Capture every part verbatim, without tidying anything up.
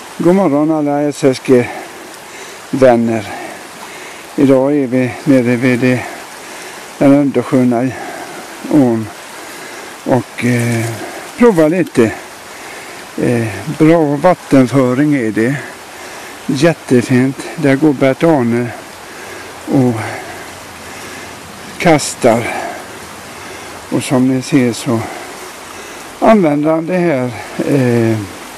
God morgon alla S S G-vänner. Idag är vi nere vid det, den undersköna ån och eh, provar lite. Eh, bra vattenföring är det. Jättefint. Där går Bert-Arne och kastar. Och som ni ser så använder han det här eh,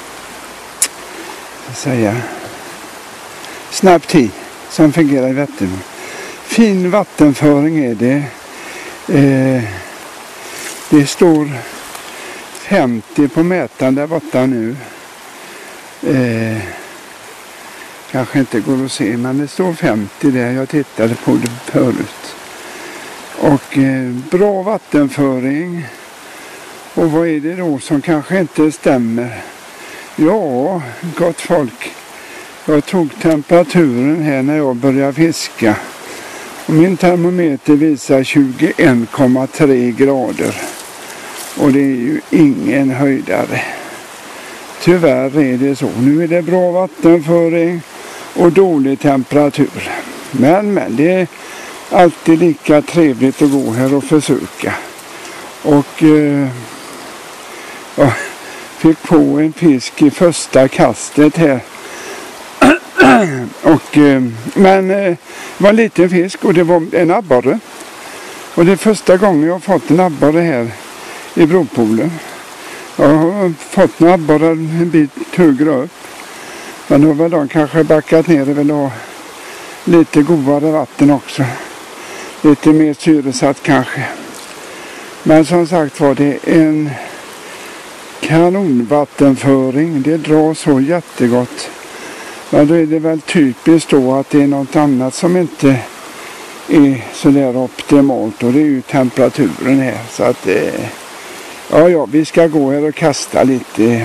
säga snabb tid som fungerar i Vättern. Fin vattenföring är det. Eh, det står femtio på mätaren där borta nu. Eh, kanske inte går att se, men det står femtio där. Jag tittade på det förut. Och eh, bra vattenföring. Och vad är det då som kanske inte stämmer? Ja, gott folk. Jag tog temperaturen här när jag började fiska. Och min termometer visar tjugoen komma tre grader. Och det är ju ingen höjdare. Tyvärr är det så. Nu är det bra vattenföring och dålig temperatur. Men, men det är alltid lika trevligt att gå här och försöka. Och eh, jag fick på en fisk i första kastet här. och, eh, men eh, det var en liten fisk och det var en abborre. Och det är första gången jag har fått en abborre här i Bropolen. Jag har fått en abborre en bit högre upp. Men då har de kanske backat ner och vill ha lite godare vatten också. Lite mer syresatt kanske. Men som sagt var det en kanonvattenföring. Det drar så jättegott. Men då är det väl typiskt då att det är något annat som inte är så där optimalt. Och det är ju temperaturen här. Så att eh, ja, ja, vi ska gå här och kasta lite.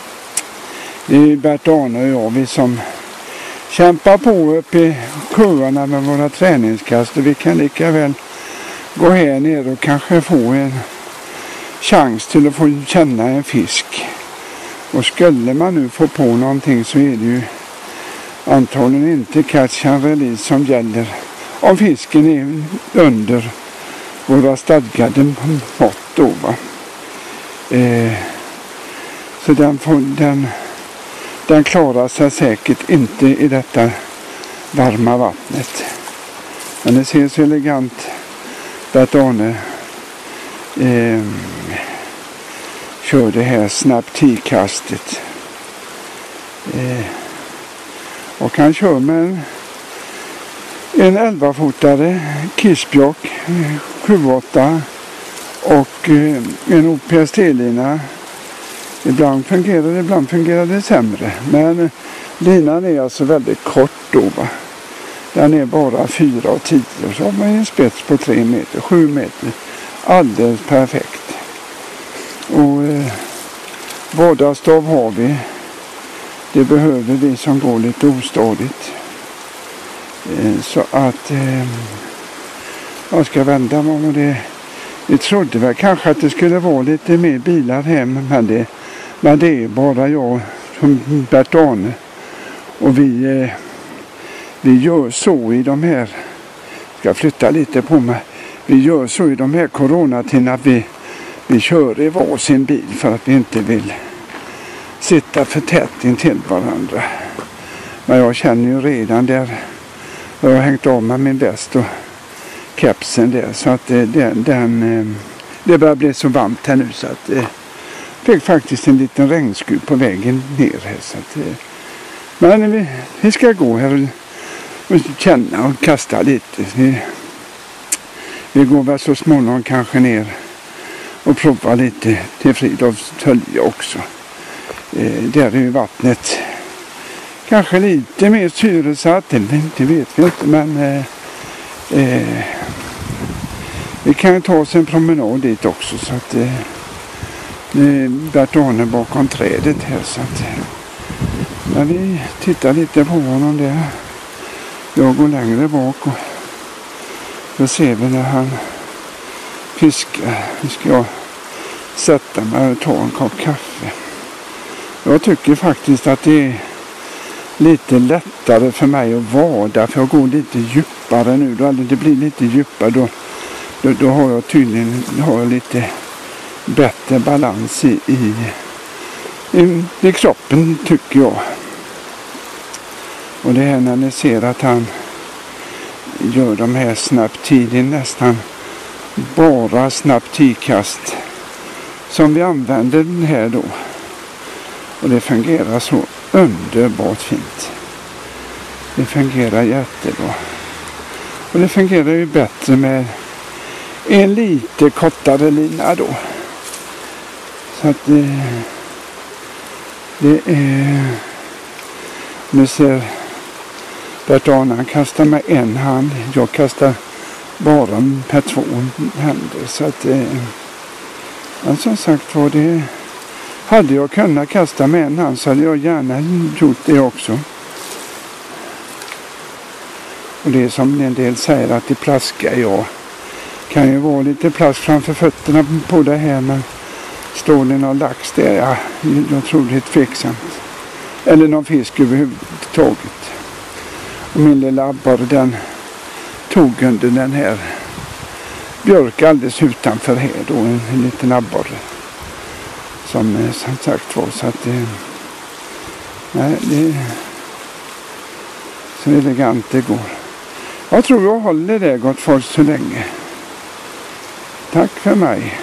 Det är ju Bert-Arne och jag vi som kämpar på uppe i sjöarna med våra träningskast. Och vi kan lika väl gå här ner och kanske få en chans till att få känna en fisk. Och skulle man nu få på någonting så är det ju antagligen inte catch and release som gäller om fisken är under våra stadgade mått då, va. Eh, så den, får, den, den klarar sig säkert inte i detta varma vattnet. Men det ser så elegant Bert-Arne eh, kör det här snabbt tidkastet. Eh, och han kör med en, en elva-fotare Kissbjörk sju åtta och eh, en O P S T-lina. Ibland fungerar det, ibland fungerar det sämre. Men linan är alltså väldigt kort då, va. Den är bara fyra och tio. Så har man en spets på tre meter, sju meter. Alldeles perfekt. Och eh, vårdarstav har vi. Det behöver vi som går lite ostadigt. Eh, så att eh, jag ska vända mig om det. Vi trodde väl kanske att det skulle vara lite mer bilar hem. Men det, men det är bara jag som Bert-Arne. Och vi, eh, vi gör så i de här. Ska flytta lite på mig. Vi gör så i de här coronatiderna att vi, vi kör i varsin bil för att vi inte vill sitta för tätt intill varandra. Men jag känner ju redan där. Jag har hängt av med min väst och kepsen där. Så att den, den, det börjar bli så varmt här nu så att jag fick faktiskt en liten regnskur på vägen ner här. Så att, men vi, vi ska gå här och, och känna och kasta lite. Vi, vi går väl så småningom kanske ner och provar lite till Fridolfs tölje också. Eh, där är ju vattnet kanske lite mer syresatt, det, det vet vi inte, men eh, eh, vi kan ta oss en promenad dit också så att eh, det är Bert-Arne bakom trädet här så att men vi tittar lite på honom där. Jag går längre bak och då ser vi när han fiskar. Nu ska jag sätta mig och ta en kopp kaffe. Jag tycker faktiskt att det är lite lättare för mig att vada, för jag går lite djupare nu. Då det blir lite djupare då, då, då har jag tydligen har jag lite bättre balans i, i, i, i kroppen, tycker jag. Och det här när ni ser att han gör de här snapptiden, nästan bara snapptidkast som vi använder den här då. Och det fungerar så underbart fint. Det fungerar jättebra. Och det fungerar ju bättre med en lite kortare lina då. Så att det, det är... Nu ser Bert-Arne, han kastar med en hand. Jag kastar bara med två händer. Så att det... Men som sagt var det... Hade jag kunnat kasta med en hand så hade jag gärna gjort det också. Och det är som en del säger att det plaskar. Ja, kan ju vara lite plask framför fötterna på det här, men står det någon lax där? Ja, jag tror det är tveksamt. Eller någon fisk överhuvudtaget. Och min lilla abborre, den tog under den här björk alldeles utanför här då, en, en liten abborre. Som, som sagt var, så att det, nej, det är så elegant det går. Jag tror jag håller det, gott folk, så länge. Tack för mig.